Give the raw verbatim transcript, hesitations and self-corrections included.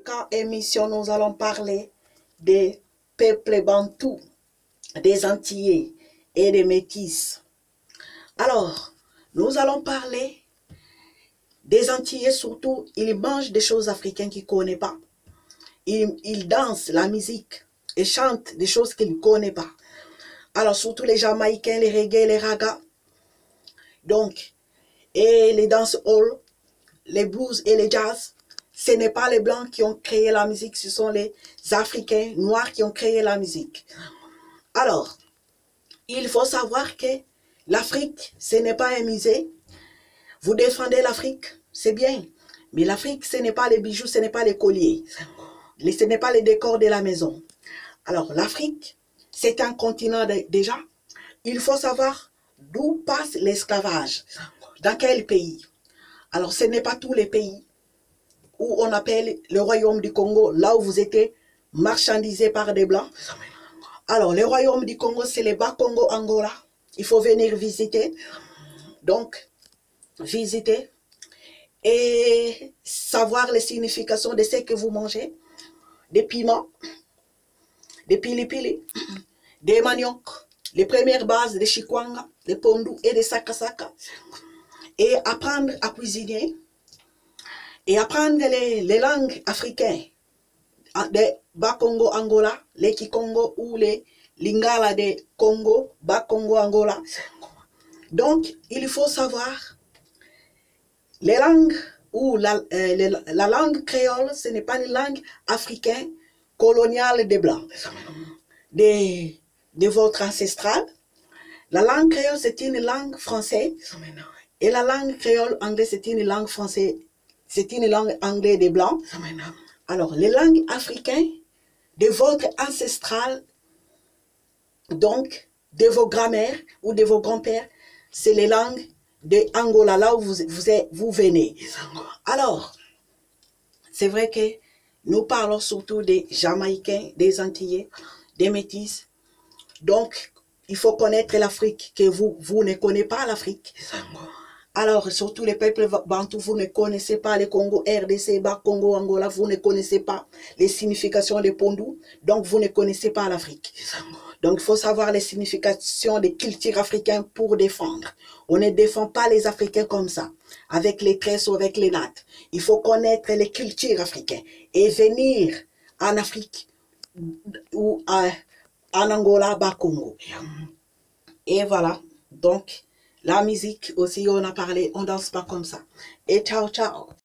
chaque émission, nous allons parler des peuples bantous, des Antillais et des Métis. Alors, nous allons parler des Antillais surtout. Ils mangent des choses africaines qu'ils ne connaissent pas. Ils, ils dansent la musique et chantent des choses qu'ils ne connaissent pas. Alors, surtout les Jamaïcains, les reggae, les ragas. Donc, et les dancehall, les blues et les jazz. Ce n'est pas les Blancs qui ont créé la musique, ce sont les Africains noirs qui ont créé la musique. Alors, il faut savoir que l'Afrique, ce n'est pas un musée. Vous défendez l'Afrique, c'est bien. Mais l'Afrique, ce n'est pas les bijoux, ce n'est pas les colliers. Ce n'est pas les décors de la maison. Alors, l'Afrique, c'est un continent de, déjà. Il faut savoir d'où passe l'esclavage. Dans quel pays? Alors, ce n'est pas tous les pays où on appelle le royaume du Congo, là où vous étiez marchandisé par des Blancs. Alors, le royaume du Congo, c'est le Bas-Congo, Angola. Il faut venir visiter. Donc, visiter et savoir les significations de ce que vous mangez. Des piments, des pili-pili, des manioc, les premières bases des chikwanga, des pondou et des sakasaka. Et apprendre à cuisiner. Et apprendre les, les langues africaines, des Bas-Congo, Angola, les Kikongo ou les Lingala de Congo, Bas-Congo, Angola. Donc, il faut savoir les langues ou la, euh, les, la langue créole, ce n'est pas une langue africaine coloniale des Blancs, de, de votre ancestral. La langue créole, c'est une langue française. Et la langue créole anglaise, c'est une langue française. C'est une langue anglaise des Blancs. Alors, les langues africaines de votre ancestral, donc de vos grands-mères ou de vos grands-pères, c'est les langues de Angola, là où vous, vous, êtes, vous venez. Alors, c'est vrai que nous parlons surtout des Jamaïcains, des Antillais, des Métis. Donc, il faut connaître l'Afrique, que vous, vous ne connaissez pas l'Afrique. Alors, surtout les peuples bantous, vous ne connaissez pas les Congo, R D C, Bas Congo, Angola, vous ne connaissez pas les significations des pondous, donc vous ne connaissez pas l'Afrique. Donc, il faut savoir les significations des cultures africaines pour défendre. On ne défend pas les Africains comme ça, avec les tresses ou avec les nattes. Il faut connaître les cultures africaines et venir en Afrique ou à, en Angola, Bas Congo. Et voilà, donc... La musique aussi, on a parlé, on danse pas comme ça. Et ciao, ciao.